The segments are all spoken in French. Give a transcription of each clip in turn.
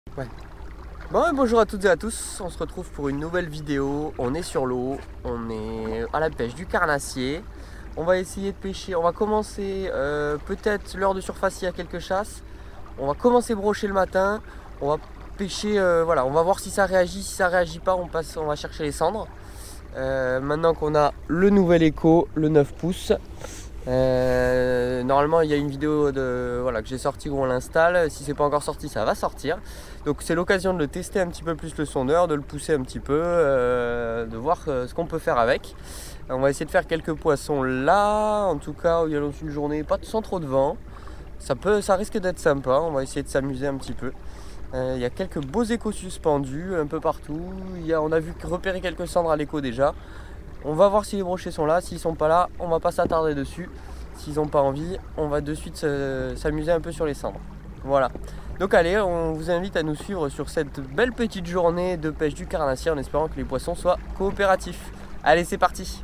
Ouais. Bon, bonjour à toutes et à tous, on se retrouve pour une nouvelle vidéo. On est sur l'eau, on est à la pêche du carnassier. On va essayer de pêcher, on va commencer peut-être l'heure de surface, il y a quelques chasses. On va commencer brocher le matin, on va pêcher, voilà, on va voir si ça réagit. Si ça réagit pas, on va chercher les cendres. Maintenant qu'on a le nouvel écho, le 9 pouces. Normalement il y a une vidéo que j'ai sorti où on l'installe. Si c'est pas encore sorti, ça va sortir. Donc c'est l'occasion de le tester un petit peu plus, le sondeur, de le pousser un petit peu, de voir ce qu'on peut faire avec. On va essayer de faire quelques poissons là, en tout cas il y a une journée pas sans trop de vent. Ça risque d'être sympa, on va essayer de s'amuser un petit peu. Il y a quelques beaux échos suspendus un peu partout. On a vu repérer quelques cendres à l'écho déjà. On va voir si les brochets sont là. S'ils sont pas là, on va pas s'attarder dessus. S'ils n'ont pas envie, on va de suite s'amuser un peu sur les cendres. Voilà. Donc allez, on vous invite à nous suivre sur cette belle petite journée de pêche du carnassier en espérant que les poissons soient coopératifs. Allez, c'est parti!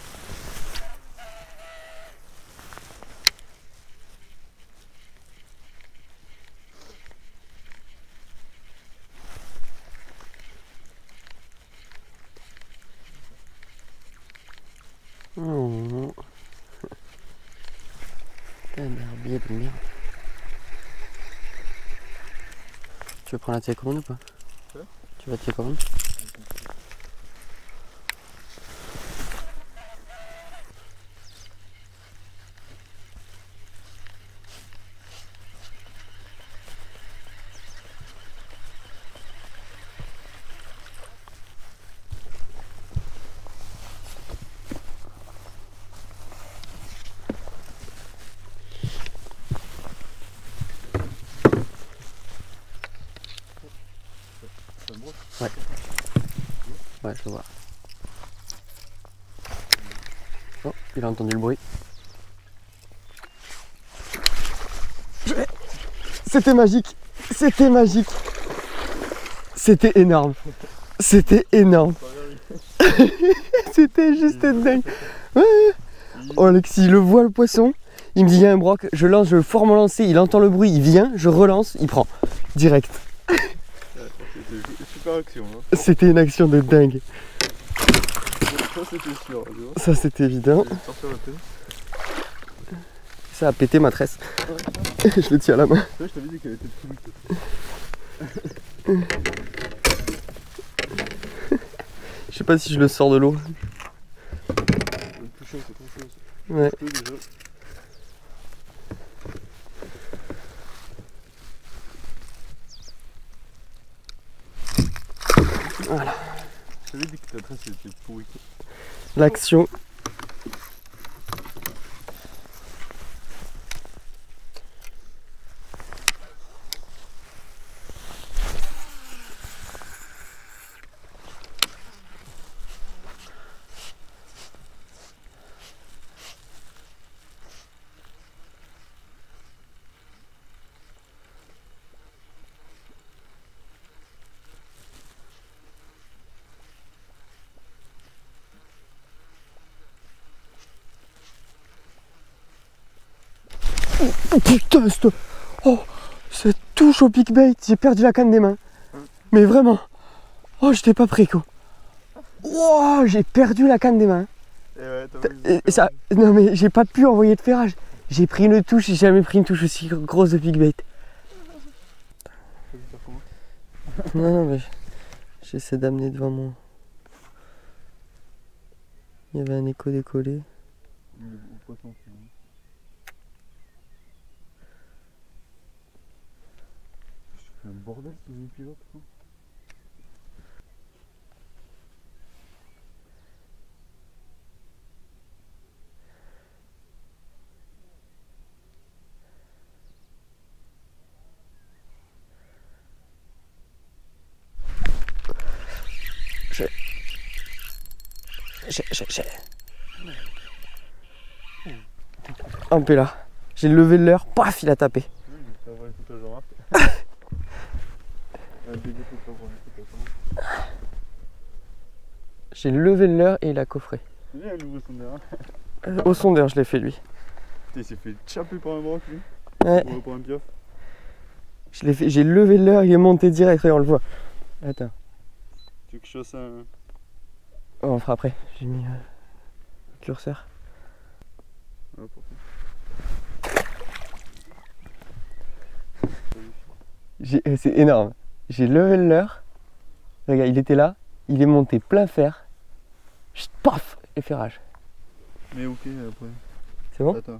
Oh. Un herbier de merde. Tu veux prendre la télécommande ou pas? Ouais. Tu vas te télécommande? Ouais. Ouais, je le vois. Oh, il a entendu le bruit. C'était magique. C'était magique. C'était énorme. C'était énorme. C'était juste dingue. Ouais. Oh, Alexis, il le voit le poisson. Il me dit il y a un broc. Je lance, je forme mon lancer. Il entend le bruit. Il vient. Je relance. Il prend. Direct. C'était super action. Hein. C'était une action de dingue. Ça c'était sûr. Ça c'était évident. Ça a pété ma tresse. Ouais. Je le tiens à la main. Je t'avais dit qu'elle était tout vite. Je sais pas si je le sors de l'eau. Le plus chaud, c'est trop chaud. Ouais. Déjà. Voilà. Je t'avais dit que ta tresse était pourrie. L'action. Oh putain, cette touche au pic bait, j'ai perdu la canne des mains. Mais vraiment. Oh, j'étais pas prêt quoi. Oh, j'ai perdu la canne des mains. Et ça, non mais j'ai pas pu envoyer de ferrage. J'ai pris une touche, j'ai jamais pris une touche aussi grosse de pic bait. Non mais j'essaie d'amener devant moi. Il y avait un écho décollé. C'est un bordel sous une pilote quoi. Un peu là. J'ai levé le leurre, paf, il a tapé. J'ai levé le leurre et il a coffré. C'est bien le nouveau sondeur. Au sondeur, je l'ai fait lui. Il s'est fait chapper par un broc lui. Ouais. Pour un piof. Je l'ai fait, j'ai levé le leurre, il est monté direct, regarde, on le voit. Attends. Tu veux que je fasse un... Oh, on fera après, j'ai mis le curseur. Ah, C'est énorme. J'ai levé le leurre. Regarde, il était là, il est monté plein fer. Chut, paf, et ferrage. Mais ok, après. C'est bon? Attends.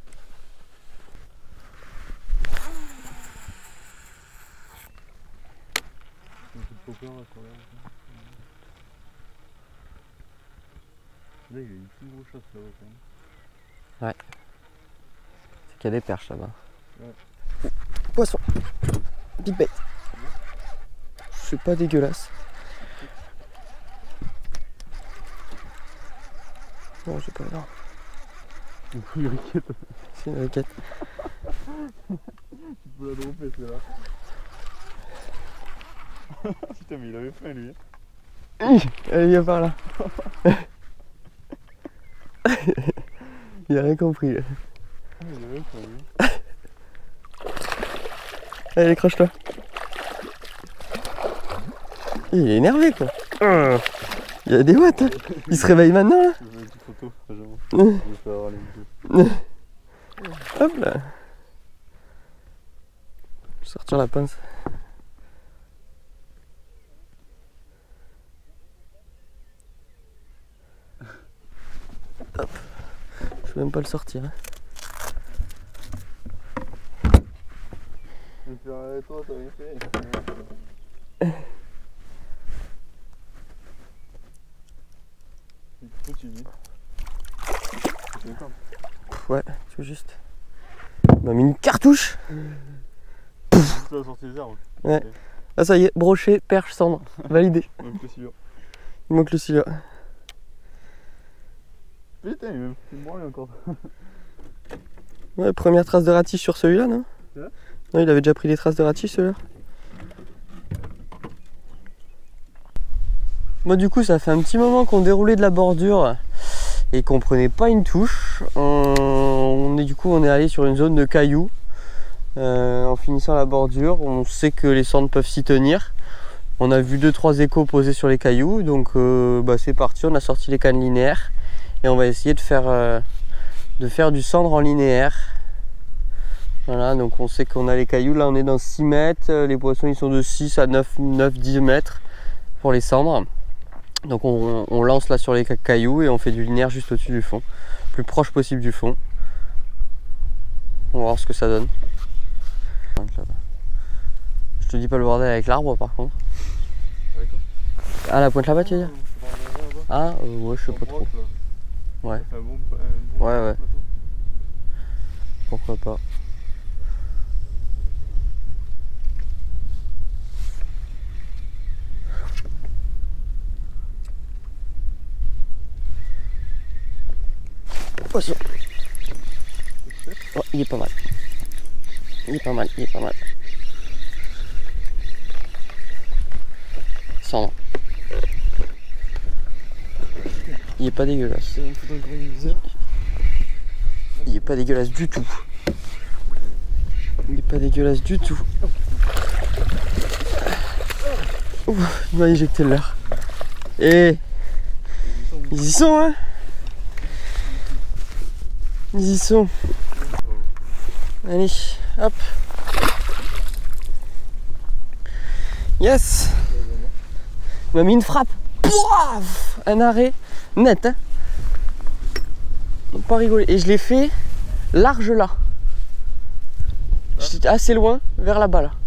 Là, il y a une petite grosse chasse là-bas quand même. C'est qu'il y a des perches là-bas. Ouais. Poisson. Big bait. C'est pas dégueulasse. Non, c'est pas grave. Une riquette. C'est une raquette. Tu peux la dropper celle-là. Putain, mais il avait faim lui. Allez, viens par là. Il a rien compris. Là. Ah, il avait faim lui. Allez, accroche-toi. Il est énervé quoi. Il y a des watts. Hein. Il se réveille maintenant là. Je veux une petite photo, j'avoue. Je vais faire avoir les deux. Hop là. Je vais sortir la pince. Hop. Je vais même pas le sortir. Hein. Je vais faire avec toi, t'as rien fait. Où tu vis? C'est quand? Ouais, tu veux juste. Il m'a mis une cartouche. Tu as sorti les arbres. Ouais. Ah ça y est, brochet, perche, cendre. Validé. Même le silure. Il manque le silure. Putain, il me branle encore. Ouais, première trace de ratiche sur celui-là, non? Ouais. Non, il avait déjà pris des traces de ratiche celui-là. Moi du coup ça fait un petit moment qu'on déroulait de la bordure et qu'on prenait pas une touche. On est allé sur une zone de cailloux en finissant la bordure. On sait que les sondes peuvent s'y tenir. On a vu 2-3 échos posés sur les cailloux, donc c'est parti, on a sorti les cannes linéaires et on va essayer de faire du cendre en linéaire. Voilà, donc on sait qu'on a les cailloux, là on est dans 6 mètres, les poissons ils sont de 6 à 9-10 mètres pour les cendres. Donc on lance là sur les cailloux et on fait du linéaire juste au-dessus du fond, plus proche possible du fond. On va voir ce que ça donne. Je te dis pas le bordel avec l'arbre par contre. Avec toi? Ah la pointe là-bas tu veux dire? Ah ouais je sais pas trop. Ouais. Ouais. Pourquoi pas. Poisson. Oh, il est pas mal. Il est pas mal. Cendre. Il est pas dégueulasse. Il est pas dégueulasse du tout. Ouf, il m'a éjecté le leurre. Et ils y sont hein. Ils y sont. Allez, hop. Yes. Il m'a mis une frappe. Pouaf, un arrêt net. Hein. Pas rigoler. Et je l'ai fait large là. J'étais assez loin, vers là-bas là.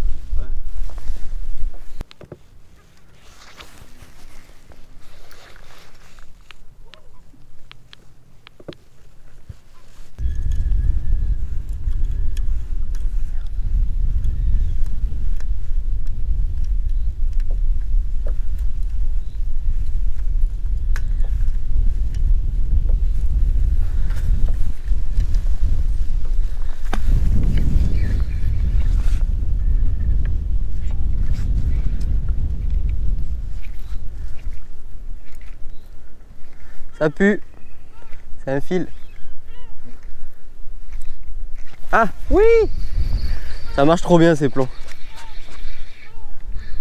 Ça pue. C'est un fil. Ah oui. Ça marche trop bien ces plombs.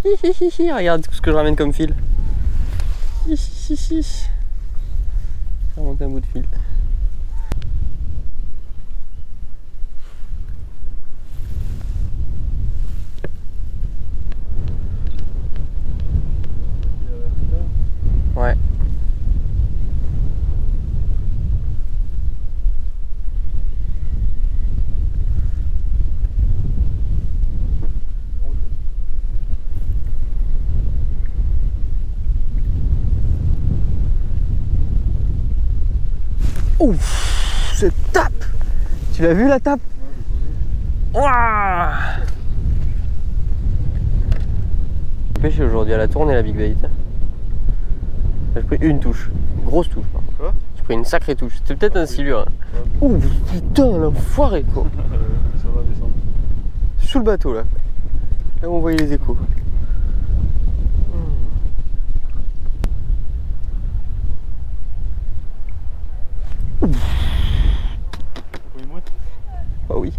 Regarde tout ce que je ramène comme fil. Je remonte un bout de fil. Ouais. Ouf, cette tape! Tu l'as vu la tape? Ouah! J'ai pêché aujourd'hui à la tourne et la big bait. J'ai pris une touche, une grosse touche par contre. Quoi? J'ai pris une sacrée touche, c'était peut-être un silure. Hein. Ouh putain, l'enfoiré quoi! Ça va descendre. Sous le bateau là. Là où on voyait les échos. Ah oui.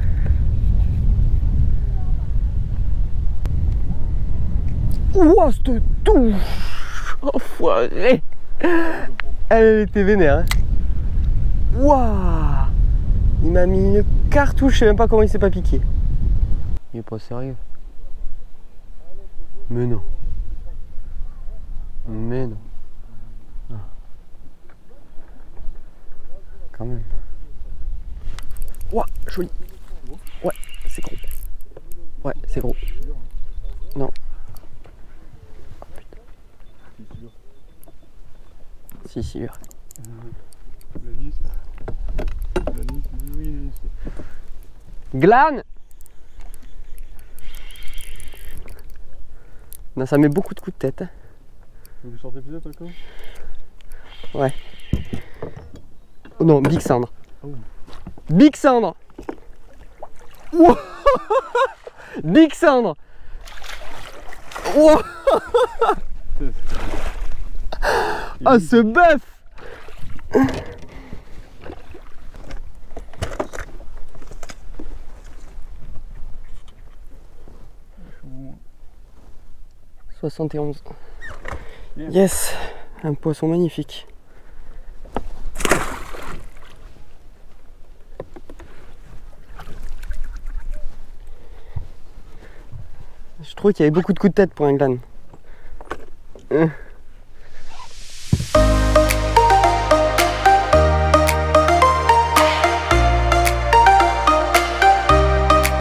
Ouah, cette touche! Enfoiré! Elle était vénère. Hein. Ouah! Il m'a mis une cartouche, je sais même pas comment il s'est pas piqué. Il est pas sérieux. Mais non. Mais non. Ah. Quand même. Ouah, joli. Ouais, c'est gros. Ouais, c'est gros. Non. Oh, putain. Si, silure. Glane! Non, ça met beaucoup de coups de tête. Vous sortez plus d'accord? Ouais. Oh non, Big Cendre. Oh. Big Cendre. Wow. Big Cendre. Wow. Ah, ce bœuf. Bon. 71. Yes, un poisson magnifique. Je trouve qu'il y avait beaucoup de coups de tête pour un glane.